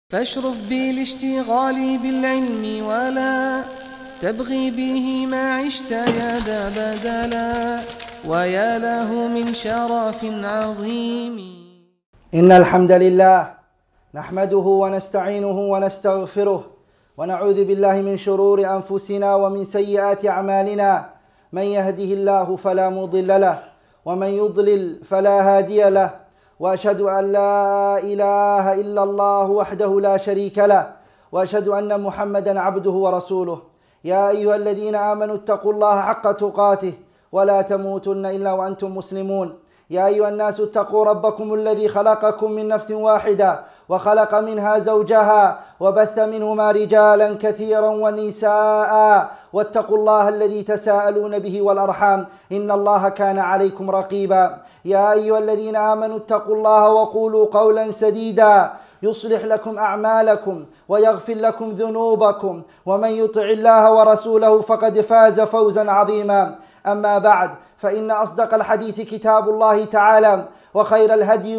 فاشرف بالاشتغال بالعلم ولا تبغي به ما عشت يا ذا بدلا ويا له من شرف عظيم. إن الحمد لله نحمده ونستعينه ونستغفره ونعوذ بالله من شرور أنفسنا ومن سيئات أعمالنا. من يهده الله فلا مضل له ومن يضلل فلا هادي له، وأشهد أن لا إله إلا الله وحده لا شريك له، وأشهد أن محمدا عبده ورسوله. يا أيها الذين آمنوا اتقوا الله حق تقاته ولا تموتن إلا وأنتم مسلمون. يا أيها الناس اتقوا ربكم الذي خلقكم من نفس واحدة وخلق منها زوجها وبث منهما رجالا كثيرا ونساء، واتقوا الله الذي تساءلون به والأرحام إن الله كان عليكم رقيبا. يا أيها الذين آمنوا اتقوا الله وقولوا قولا سديدا يصلح لكم أعمالكم ويغفر لكم ذنوبكم، ومن يطع الله ورسوله فقد فاز فوزا عظيما. أما بعد، فإن أصدق الحديث كتاب الله تعالى، وخير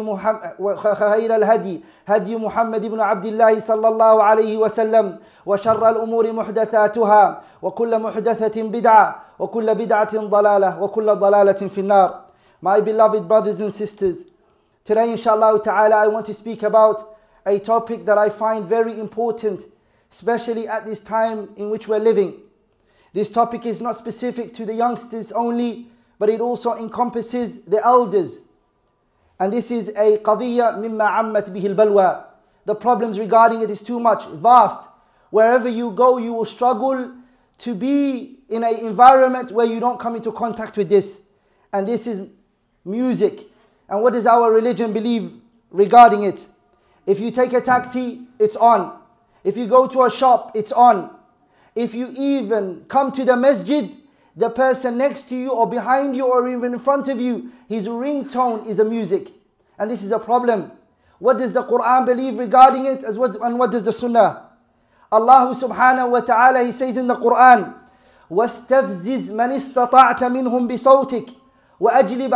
الهدي هدي محمد بن عبد الله صلى الله عليه وسلم، وشر الأمور محدثاتها، وكل محدثة بدعة، وكل بدعة ضلالة، وكل ضلالة في النار. My beloved brothers and sisters, today inshallah ta'ala I want to speak about a topic that I find very important, especially at this time in which we're living. This topic is not specific to the youngsters only, but it also encompasses the elders. And this is a qadiyya mimma ammat bihi al-balwa. The problems regarding it is too much, vast. Wherever you go, you will struggle to be in an environment where you don't come into contact with this. And this is music. And what does our religion believe regarding it? If you take a taxi, it's on. If you go to a shop, it's on. If you even come to the masjid, the person next to you or behind you or even in front of you, his ringtone is a music. And this is a problem. What does the Quran believe regarding it, and what does the Sunnah? Allah subhanahu wa ta'ala, He says in the Quran, وَاسْتَفْزِزْ مَنِ اسْتَطَعْتَ مِنْهُمْ بِصَوْتِكَ وأجلب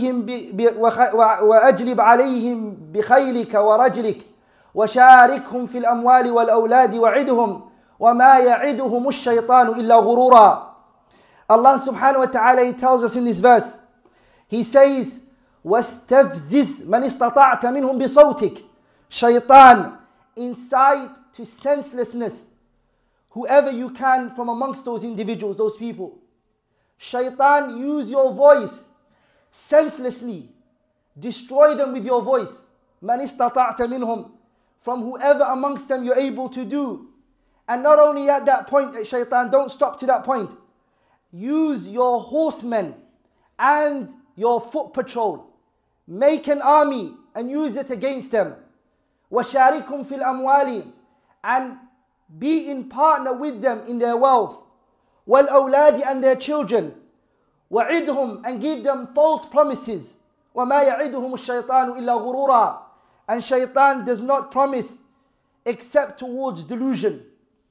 عليهم بخيلك ورجلك وشاركهم في الأموال والأولاد وعدهم وما يعدهم الشيطان إلا غرورا. Allah subhanahu wa ta'ala, He tells us in this verse, He says, وَاسْتَفْزِزْ مَنِ اسْتَطَعْتَ مِنْهُمْ بِصَوْتِكَ. Shaitan, incite to senselessness whoever you can from amongst those individuals, those people. Shaitan, use your voice senselessly. Destroy them with your voice. مَنِ اسْتَطَعْتَ مِنْهُمْ. From whoever amongst them you're able to do. And not only at that point, Shaitan, don't stop to that point. Use your horsemen and your foot patrol. Make an army and use it against them. وَشَارِكُمْ فِي الْأَمْوَالِ. And be in partner with them in their wealth. وَالْأَوْلَادِ and their children. وَعِدْهُمْ and give them false promises. وَمَا يَعِدُهُمُ الشَّيْطَانُ إِلَّا غُرُورًا. And Shaitan does not promise except towards delusion.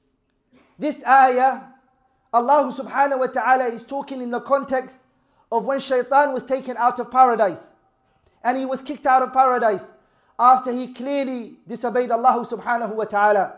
This ayah, Allah subhanahu wa ta'ala is talking in the context of when Shaitan was taken out of paradise. And he was kicked out of paradise after he clearly disobeyed Allah subhanahu wa ta'ala.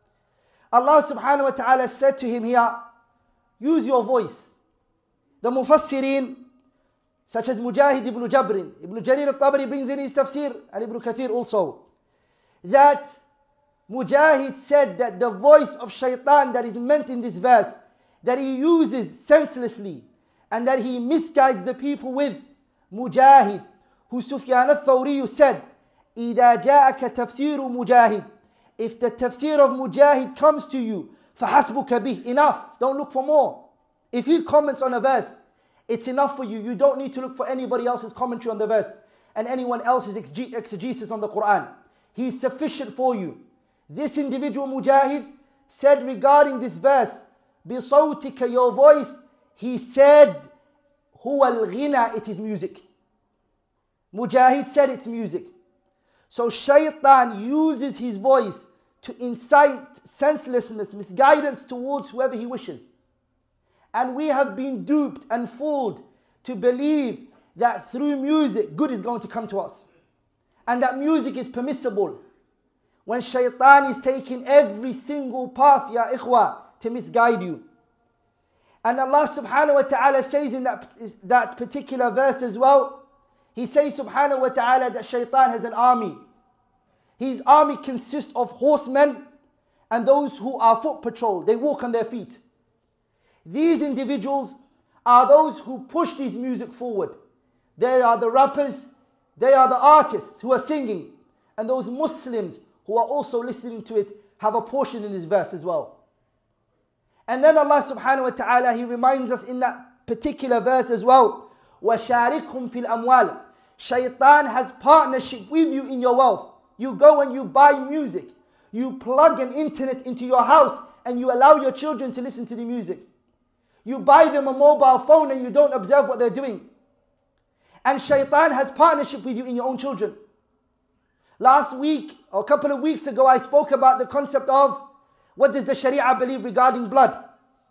Allah subhanahu wa ta'ala said to him here, use your voice. The Mufassirin, such as Mujahid ibn Jabrin, Ibn Jarir al-Tabari brings in his tafsir, and Ibn Kathir also, that Mujahid said that the voice of Shaitan that is meant in this verse, that he uses senselessly, and that he misguides the people with, Mujahid, who Sufyan al-Thawri said, إِذَا جَاءَكَ تَفْسِيرُ مُجَاهِد. If the tafsir of Mujahid comes to you, فَحَسْبُكَ بِهِ. Enough, don't look for more. If he comments on a verse, it's enough for you. You don't need to look for anybody else's commentary on the verse and anyone else's exegesis on the Quran. He is sufficient for you. This individual Mujahid said regarding this verse, بِصَوْتِكَ, your voice, he said, هُوَ الْغِنَى, it is music. Mujahid said it's music. So Shaitan uses his voice to incite senselessness, misguidance towards whoever he wishes. And we have been duped and fooled to believe that through music, good is going to come to us. And that music is permissible. when shaitan is taking every single path, ya ikhwa, to misguide you. And Allah subhanahu wa ta'ala says in that particular verse as well, He says subhanahu wa ta'ala that shaitan has an army. His army consists of horsemen and those who are foot patrol. They walk on their feet. These individuals are those who push this music forward. They are the rappers, they are the artists who are singing, and those Muslims who are also listening to it have a portion in this verse as well. And then Allah subhanahu wa ta'ala, He reminds us in that particular verse as well, وَشَارِكْهُمْ فِي الْأَمْوَالِ. Shaitan has partnership with you in your wealth. You go and you buy music. You plug an internet into your house and you allow your children to listen to the music. You buy them a mobile phone and you don't observe what they're doing. And shaitan has partnership with you in your own children. Last week, or a couple of weeks ago, I spoke about the concept of what does the Sharia believe regarding blood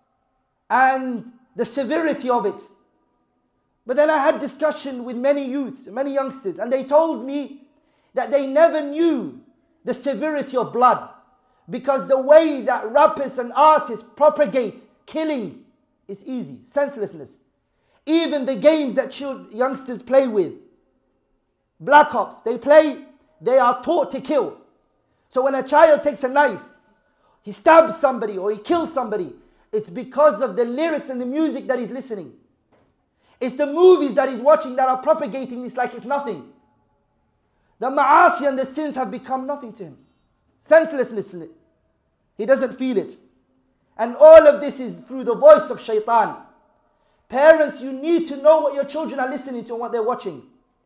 and the severity of it. But then I had discussion with many youths, many youngsters, and they told me that they never knew the severity of blood because the way that rappers and artists propagate killing is easy, senselessness. Even the games that youngsters play with, Black Ops, they are taught to kill. So when a child takes a knife, he stabs somebody or he kills somebody, it's because of the lyrics and the music that he's listening. It's the movies that he's watching that are propagating this like it's nothing. The ma'asi and the sins have become nothing to him. Senselessness. He doesn't feel it. And all of this is through the voice of shaitan. Parents, you need to know what your children are listening to and what they're watching.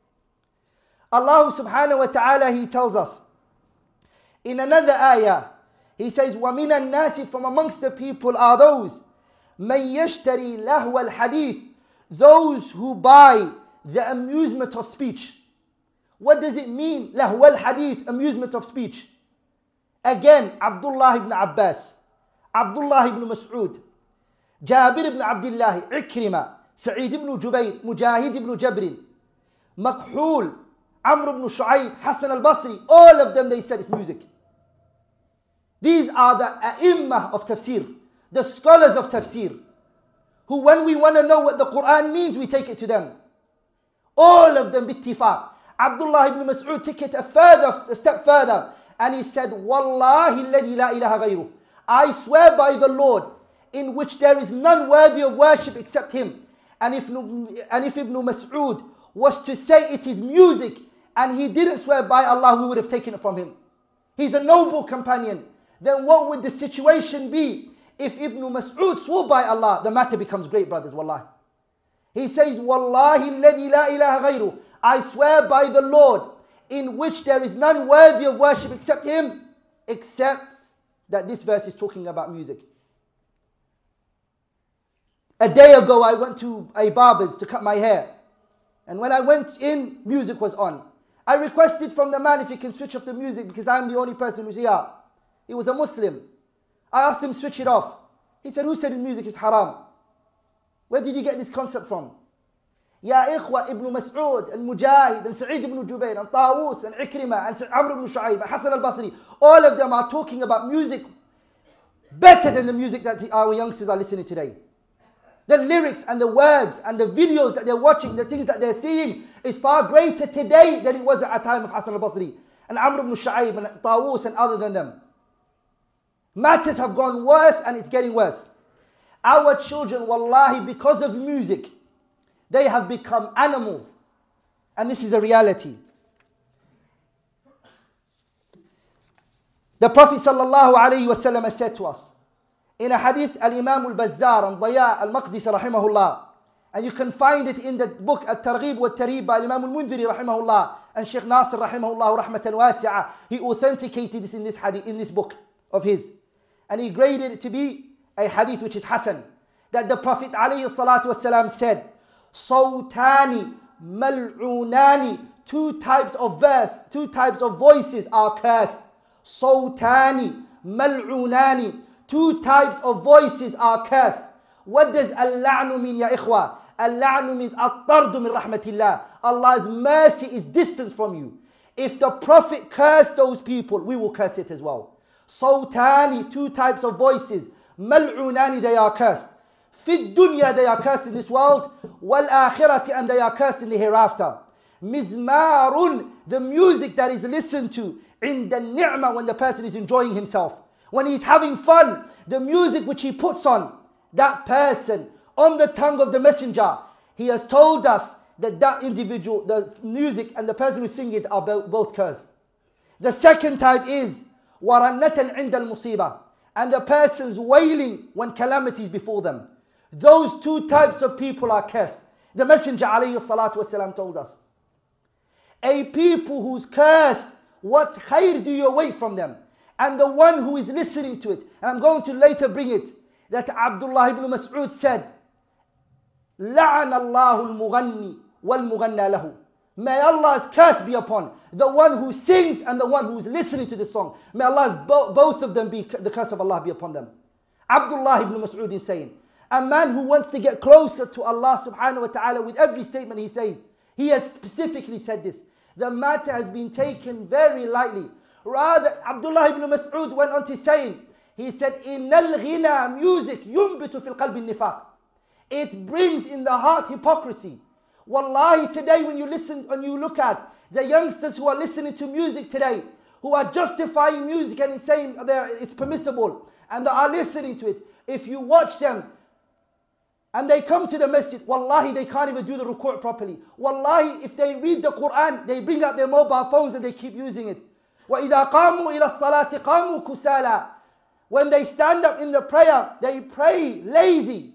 Allah subhanahu wa ta'ala, He tells us in another ayah, He says, وَمِنَ النَّاسِ, from amongst the people are those مَنْ يَشْتَرِي لَهْوَ الْحَدِيثِ, those who buy the amusement of speech. What does it mean? لَهْوَ الْحَدِيث, amusement of speech. Again, Abdullah ibn Abbas, Abdullah ibn Mas'ud, Jabir ibn Abdullah, Ikrima, Sa'id ibn Jubayr, Mujahid ibn Jabrin, Makhul, Amr ibn Shu'ayb, Hassan al-Basri, all of them, they said it's music. These are the a'immah of tafsir, the scholars of tafsir, who when we want to know what the Quran means, we take it to them. All of them bittifaq. Abdullah ibn Mas'ud took it a step further, and he said, Wallahi alladhi la ilaha ghayruh, I swear by the Lord, in which there is none worthy of worship except Him. And if Ibn Mas'ud was to say it is music, and he didn't swear by Allah, we would have taken it from him. He's a noble companion. Then what would the situation be if Ibn Mas'ud swore by Allah? The matter becomes great, brothers, wallahi. He says, Wallahi alladhi la ilaha ghayruh, I swear by the Lord, in which there is none worthy of worship except Him, except that this verse is talking about music. A day ago, I went to a barber's to cut my hair. And when I went in, music was on. I requested from the man if he can switch off the music because I'm the only person who's here. He was a Muslim. I asked him to switch it off. He said, who said music is haram? Where did you get this concept from? Ya ikhwa, Ibn Mas'ud, and Mujahid, and Sa'id ibn Jubayr, and Tawus, and Ikrimah, and Amr ibn Shu'ayb, and Hassan al-Basri. All of them are talking about music better than the music that our youngsters are listening today. The lyrics and the words and the videos that they're watching, the things that they're seeing is far greater today than it was at the time of Hassan al-Basri and Amr ibn Shu'ayb and Tawus and other than them. Matters have gone worse and it's getting worse. Our children, wallahi, because of music, they have become animals. And this is a reality. The Prophet sallallahu alayhi wa sallam has said to us, in a hadith, Al-Imam al-Bazzar and Daya al-Maqdisi rahimahullah, and you can find it in the book At-Targhib wa At-Tarhib by Imam al-Mundhiri rahimahullah and Sheikh Nasir rahimahullah rahmatan wasi'ah. He authenticated this in this hadith, in this book of his, and he graded it to be a hadith which is Hasan, that the Prophet alayhi salatu wasalam said, Sawtani mal'unani, two types of verse, two types of voices are cursed. Sawtani mal'unani, two types of voices are cursed. What does al-la'nu mean, ya ikhwa? Al-la'nu means at-tardu min rahmatillah. Allah's mercy is distance from you. If the Prophet cursed those people, we will curse it as well. Sawtani, two types of voices. Mal'unani, they are cursed. Fi dunya, they are cursed in this world. Wal akhirati, and they are cursed in the hereafter. Mizmarun, the music that is listened to in the ni'mah, when the person is enjoying himself. When he's having fun, the music which he puts on, that person, on the tongue of the messenger, he has told us that that individual, the music and the person who sing it are both cursed. The second type is وَرَنَّةً عِنْدَ الْمُصِيبَةِ, and the person's wailing when calamities befall them. Those two types of people are cursed. The Messenger ﷺ told us, a people who's cursed, what khair do you await from them? And the one who is listening to it, and I'm going to later bring it, that Abdullah ibn Mas'ud said, لَعَنَ اللَّهُ الْمُغَنِّي وَالْمُغَنَّى لَهُ. May Allah's curse be upon the one who sings and the one who is listening to the song. May Allah's both of them be, the curse of Allah be upon them. Abdullah ibn Mas'ud is saying, a man who wants to get closer to Allah subhanahu wa ta'ala with every statement he says, he had specifically said this. The matter has been taken very lightly. Rather, Abdullah ibn Mas'ud went on to saying, he said, إِنَّ الْغِنَى, music, يُنْبِتُ فِي الْقَلْبِ النِّفَاقِ. It brings in the heart hypocrisy. Wallahi, today when you listen and you look at the youngsters who are listening to music today, who are justifying music and saying it's permissible, and they are listening to it, if you watch them, and they come to the masjid, wallahi, they can't even do the ruku' properly. Wallahi, if they read the Quran, they bring out their mobile phones and they keep using it. وَإِذَا قَامُوا إِلَى الصَّلَاةِ قَامُوا كُسَالًا. When they stand up in the prayer, they pray lazy.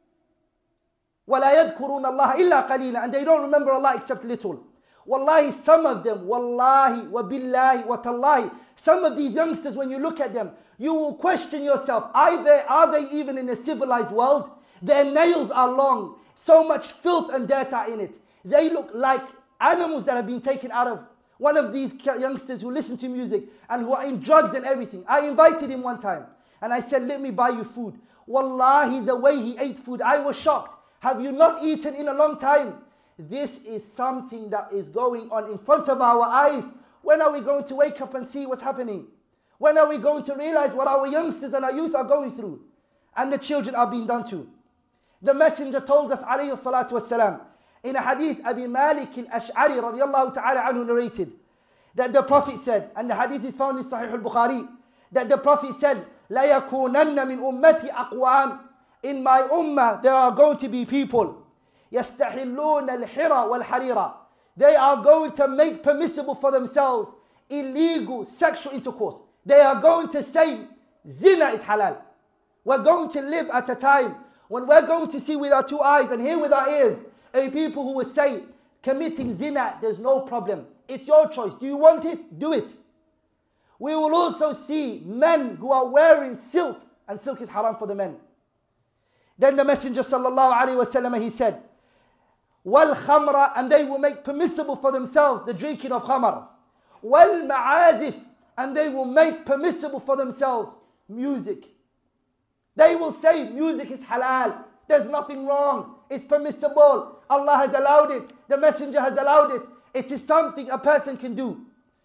وَلَا يَذْكُرُونَ اللَّهَ إِلَّا قَلِيلًا. And they don't remember Allah except little. Wallahi, some of them, wallahi, wa billahi, wa tallahi, some of these youngsters, when you look at them, you will question yourself, are they even in a civilized world? Their nails are long, so much filth and dirt are in it. They look like animals that have been taken out of. One of these youngsters who listen to music and who are in drugs and everything, I invited him one time and I said, let me buy you food. Wallahi, the way he ate food, I was shocked. Have you not eaten in a long time? This is something that is going on in front of our eyes. When are we going to wake up and see what's happening? When are we going to realize what our youngsters and our youth are going through? And the children are being done to. The Messenger told us, alayhi salatu wasalam, in a hadith, Abi Malik al-Ash'ari radiyallahu ta'ala anhu narrated, that the Prophet said, and the hadith is found in Sahih al-Bukhari, that the Prophet said, لَيَكُونَنَّ مِنْ أُمَّتِ أَقْوَامٍ. In my ummah, there are going to be people, يَسْتَحِلُّونَ الْحِرَى وَالْحَرِيرَ. They are going to make permissible for themselves illegal sexual intercourse. They are going to say, zina is halal. We're going to live at a time when we're going to see with our two eyes and hear with our ears a people who will say, committing zina, there's no problem. It's your choice. Do you want it? Do it. We will also see men who are wearing silk, and silk is haram for the men. Then the Messenger sallallahu alaihi wasallam, he said, wal khamra, and they will make permissible for themselves the drinking of khamr. Wal ma'azif, and they will make permissible for themselves music. They will say music is halal. There's nothing wrong. It's permissible. Allah has allowed it. The Messenger has allowed it. It is something a person can do.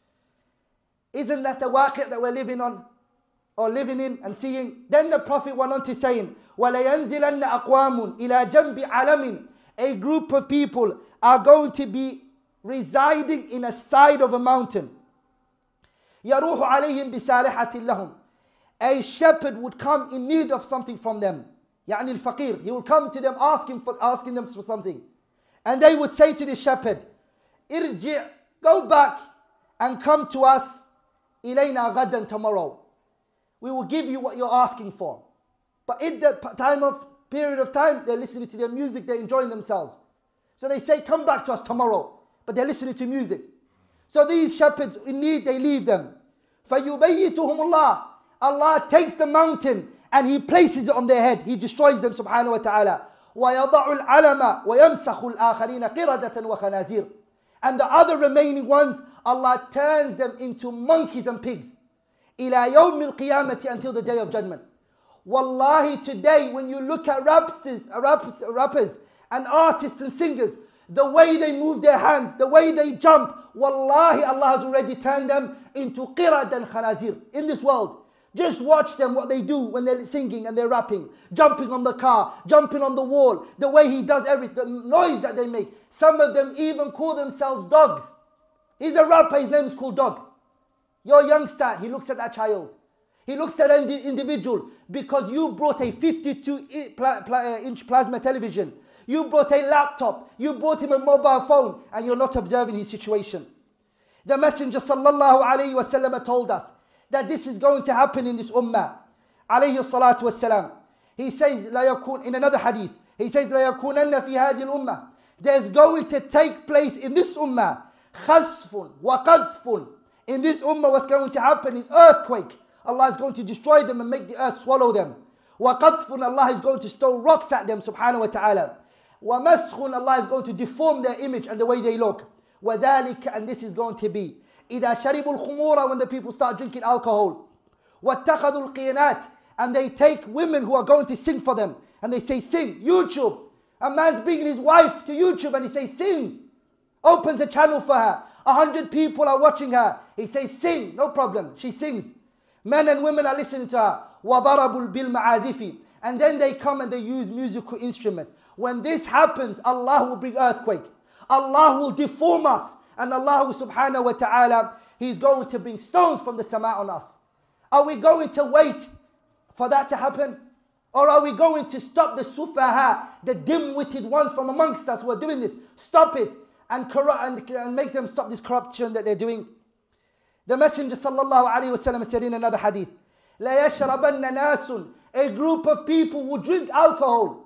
Isn't that a waqi' that we're living on? Or living in and seeing? Then the Prophet went on to saying, وَلَيَنْزِلَنَّ أَقْوَامٌ إِلَى جَنْبِ عَلَمٍ. A group of people are going to be residing in a side of a mountain. يَرُوحُ عَلَيْهِمْ بِسَارِحَةٍ لَهُمْ. A shepherd would come in need of something from them. يعني الفقير. He would come to them asking them for something. And they would say to the shepherd, irji', go back and come to us إِلَيْنَا غَدًا, tomorrow. We will give you what you're asking for. But in that period of time, they're listening to their music, they're enjoying themselves. So they say, come back to us tomorrow. But they're listening to music. So these shepherds, in need, they leave them. فَيُبَيِّتُهُمُ اللَّهِ. Allah takes the mountain and He places it on their head. He destroys them, subhanahu wa ta'ala. وَيَضَعُ الْعَلَمَ وَيَمْسَخُ الْآخَرِينَ قِرَدَةً وَخَنَازِيرَ. And the other remaining ones, Allah turns them into monkeys and pigs. إِلَى يَوْمِ الْقِيَامَةِ, until the day of judgment. Wallahi, today when you look at rappers and artists and singers, the way they move their hands, the way they jump, wallahi, Allah has already turned them into qirad and khanazir in this world. Just watch them, what they do when they're singing and they're rapping, jumping on the car, jumping on the wall, the way he does everything, the noise that they make. Some of them even call themselves dogs. He's a rapper, his name is called Dog. Your youngster, he looks at that child. He looks at an individual because you brought a 52-inch plasma television. You brought a laptop. You brought him a mobile phone and you're not observing his situation. The Messenger sallallahu alayhi wa sallam told us that this is going to happen in this ummah. Alayhi salatu wassalam. He says, لا يكون, in another hadith, he says, لا يكونن في هذه الأمة. There's going to take place in this ummah, خسف وقذف. In this ummah, what's going to happen is earthquake. Allah is going to destroy them and make the earth swallow them. وقذف, Allah is going to throw rocks at them, subhanahu wa ta'ala. ومسخ, Allah is going to deform their image and the way they look. وذلك, and this is going to be إذا شربوا الخمور, when the people start drinking alcohol. واتخذوا القينات, and they take women who are going to sing for them and they say sing, YouTube. A man's bringing his wife to YouTube and he says sing. Opens a channel for her. 100 people are watching her. He says sing, no problem. She sings. Men and women are listening to her. وَضَرَبُوا بِالْمَعَازِفِ, and then they come and they use musical instruments. When this happens, Allah will bring earthquake. Allah will deform us. And Allah subhanahu wa ta'ala, He's going to bring stones from the sama on us. Are we going to wait for that to happen? Or are we going to stop the sufaha, the dim-witted ones from amongst us who are doing this? Stop it and make them stop this corruption that they're doing. The Messenger sallallahu alayhi wa sallam said in another hadith, لا يشربن ناس, a group of people will drink alcohol.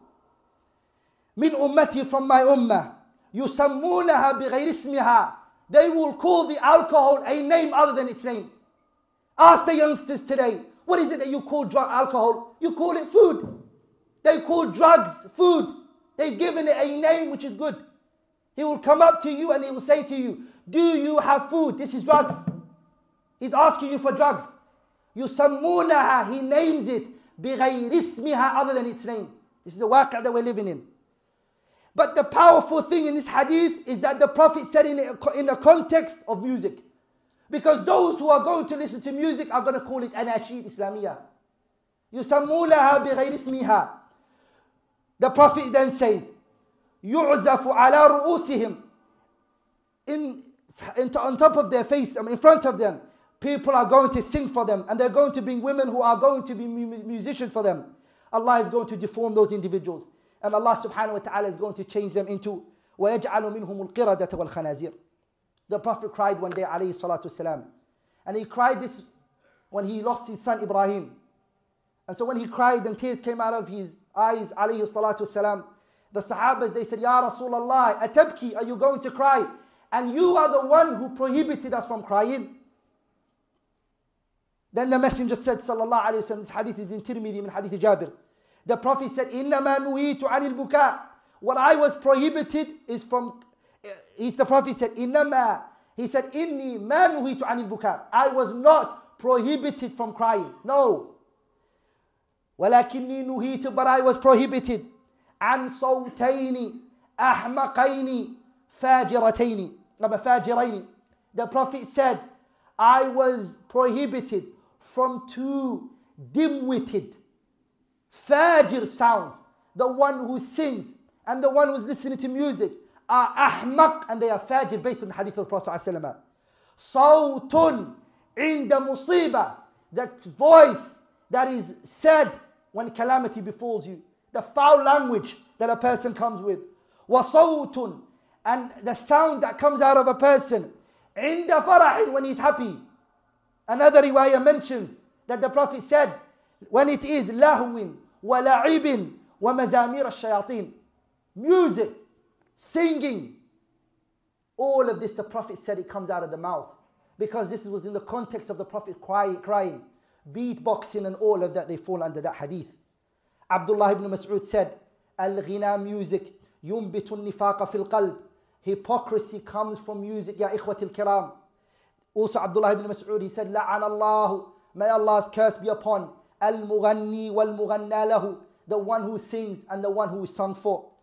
من أمتي, from my ummah. يسمونها بغير اسمها. They will call the alcohol a name other than its name. Ask the youngsters today, what is it that you call alcohol? You call it food. They call drugs food. They've given it a name which is good. He will come up to you and he will say to you, do you have food? This is drugs. He's asking you for drugs. يسمونها, he names it بغير اسمها, other than its name. This is a waqi' that we're living in. But the powerful thing in this hadith is that the Prophet said in the context of music. Because those who are going to listen to music are going to call it anashid Islamiyah. يسمونها بغير اسمها. The Prophet then says, يعزف على رؤوسهم. On top of their face, in front of them, people are going to sing for them and they're going to bring women who are going to be musicians for them. Allah is going to deform those individuals. And Allah subhanahu wa ta'ala is going to change them into وَيَجْعَلُ مِنْهُمُ الْقِرَدَةَ وَالْخَنَازِيرَ. The Prophet cried one day, alayhi salatu wasalam. And he cried this when he lost his son Ibrahim. And so when he cried and tears came out of his eyes, alayhi salatu wasalam, the Sahabas, they said, Ya Rasulullah, atabki, are you going to cry? And you are the one who prohibited us from crying. Then the Messenger said, sallallahu alayhi wa sallam, this hadith is in Tirmidhi, min hadith Jabir. The Prophet said, إِنَّمَا نُهِيتُ عَنِ الْبُكَاءِ. What I was prohibited is from, the Prophet said, إِنَّمَا, he said, إِنِّي مَا نُهِيتُ عَنِ الْبُكَاءِ. I was not prohibited from crying. No. وَلَكِنِّي نُهِيتُ, but I was prohibited. عَنْ صَوْتَيْنِ أَحْمَقَيْنِ فَاجِرَيْنِ. The Prophet said, I was prohibited from two dim-witted, fajir sounds. The one who sings and the one who's listening to music are ahmaq, and they are fajir based on the hadith of the Prophet ﷺ. Sawtun inda musiba, that voice that is said when calamity befalls you, the foul language that a person comes with. Wasawtun, and the sound that comes out of a person inda farahin, when he's happy. Another riwayah mentions that the Prophet said, when it is lahwin wa la'ibin wa mazamir al-shayateen, music, singing, all of this, the Prophet said, it comes out of the mouth, because this was in the context of the Prophet crying, beatboxing and all of that, they fall under that hadith. Abdullah ibn Mas'ud said, al-ghina, music, yumbitu nifaqa fil qalb, hypocrisy comes from music, ya ikhwati al-kiram. Also Abdullah ibn Mas'ud, he said, la'ana Allahu, may Allah's curse be upon al-mughanni wal-mughanna lahu, the one who sings and the one who is sung for.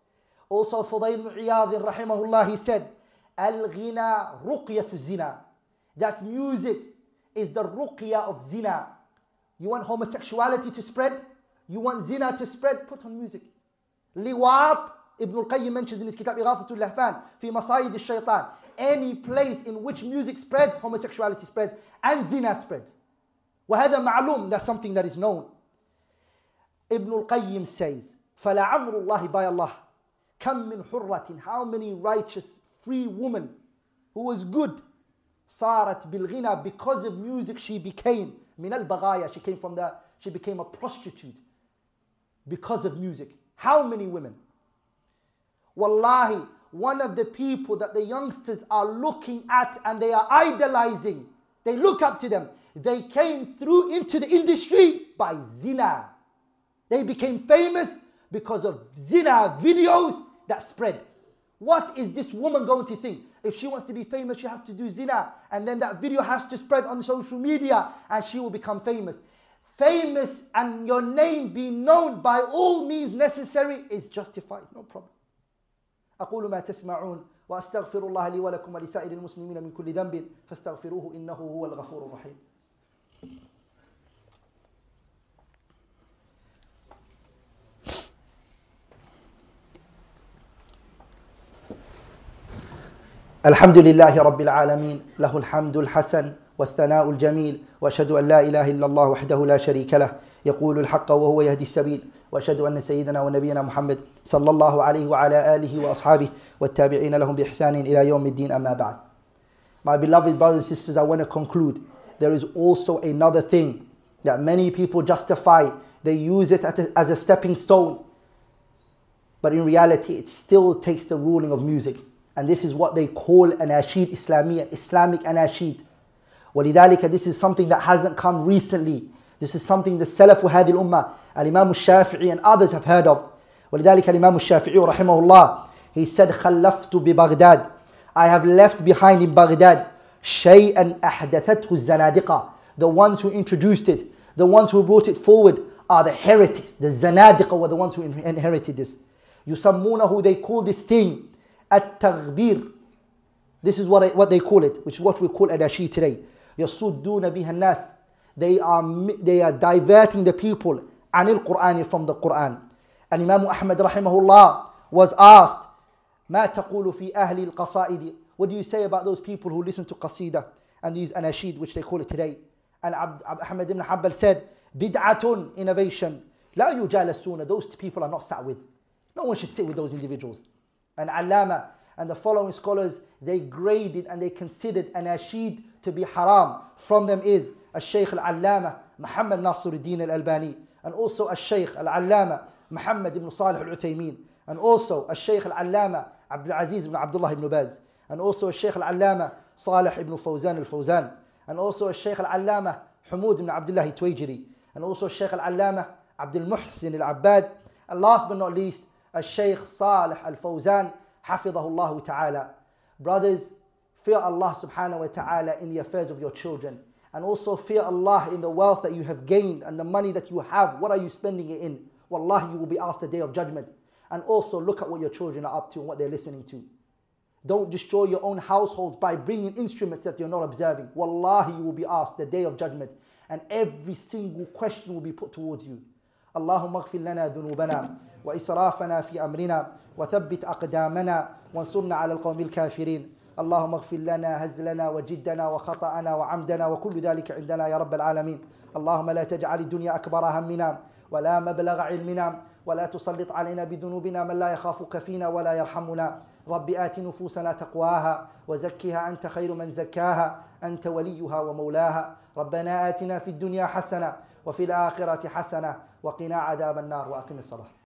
Also Fudayl ibn Iyad rahimahullah, he said, Al-ghina ruqyatu zina. That music is the ruqya of zina. You want homosexuality to spread? You want zina to spread? Put on music. Liwat, Ibn al-Qayyim mentions in his kitab Ighathatul Lahfan, fi Masayid al-Shaytan. Any place in which music spreads, homosexuality spreads, and zina spreads. وهذا معلوم, that's something that is known. Ibn al-Qayyim says, فَلَعَمْرُ اللَّهِ by Allah, كَم مِّن حُرَّةٍ, how many righteous, free women who was good, صارت بالغنى, because of music she became من البغايا, she became a prostitute because of music. How many women? Wallahi, one of the people that the youngsters are looking at and they are idolizing, they look up to them, they came through into the industry by zina. They became famous because of zina videos that spread. What is this woman going to think? If she wants to be famous, she has to do zina, and then that video has to spread on social media and she will become famous. Famous and your name being known by all means necessary is justified, no problem. أقول ما تسمعون وأستغفر الله لي ولكم ولسائر المسلمين من كل ذنب فاستغفروه إنه هو الغفور الرحيم. الحمد لله رب العالمين له الحمد الحسن والثناء الجميل وأشهد أن لا إله إلا الله وحده لا شريك له يقول الحق وهو يهدي السبيل وأشهد أن سيدنا ونبينا محمد صلى الله عليه وعلى آله وأصحابه والتابعين لهم بإحسان إلى يوم الدين أما بعد. My beloved brothers and sisters, I want to conclude. There is also another thing that many people justify. They use it as a stepping stone. But in reality, it still takes the ruling of music. And this is what they call anashid Islamiyya, Islamic anashid. ولذلك, this is something that hasn't come recently. This is something the Salaf wa Hadi al-Ummah, Al-Imam al-Shafi'i and others have heard of. ولذلك Al-Imam al-Shafi'i rahimahullah, he said, خلفت ببغداد, I have left behind in Baghdad شيئا أحدثته الزنادقة. The ones who introduced it, the ones who brought it forward are the heretics. The Zanadiqa were the ones who inherited this. يسمونه, they call this thing التغبير. This is what they call it, which is what we call anashid today. يصدون بها الناس. They are diverting the people عن القرآن, from the Quran. And Imam Ahmad rahimahullah was asked, ما تقول في أهل القصائد? What do you say about those people who listen to qasida and these anashid, which they call it today? And Ahmad ibn Hanbal said, بدعة, innovation. لا يجالسون, those people are not sat with. No one should sit with those individuals. And Allama and the following scholars, they graded and they considered anashid to be haram. From them is Al-Shaykh Al-Allama Muhammad Nasiruddin Al-Albani, and also Al-Shaykh Al-Allama Muhammad ibn Salih Al-Uthaymeen, and also Al-Shaykh Al-Allama Abdul Aziz ibn Abdullah ibn Baz, and also Al-Shaykh Al-Allama Salih ibn Fawzan Al-Fawzan, and also Al-Shaykh Al-Allama Hamoud ibn Abdullah Tuwajiri, and also Al-Shaykh Al-Allama Abdul Muhsin Al-Abbad, and last but not least Al-Shaykh Salih Al-Fawzan Hafidhahullah Ta'ala. Brothers, fear Allah subhanahu wa ta'ala in the affairs of your children, and also fear Allah in the wealth that you have gained and the money that you have. What are you spending it in? Wallahi, you will be asked the day of judgment. And also look at what your children are up to and what they're listening to. Don't destroy your own households by bringing instruments that you're not observing. Wallahi, you will be asked the day of judgment, and every single question will be put towards you. Allahumma ighfir lana dhunubana wa israfana fi amrina wa thabbit aqdamana wansurna ala al-qawmi al-kafirin. اللهم اغفر لنا هزلنا وجدنا وخطأنا وعمدنا وكل ذلك عندنا يا رب العالمين. اللهم لا تجعل الدنيا أكبر همنا ولا مبلغ علمنا ولا تسلط علينا بذنوبنا من لا يخافك فينا ولا يرحمنا. رب آت نفوسنا تقواها وزكها أنت خير من زكاها أنت وليها ومولاها. ربنا آتنا في الدنيا حسنة وفي الآخرة حسنة وقنا عذاب النار. وأقم الصلاة.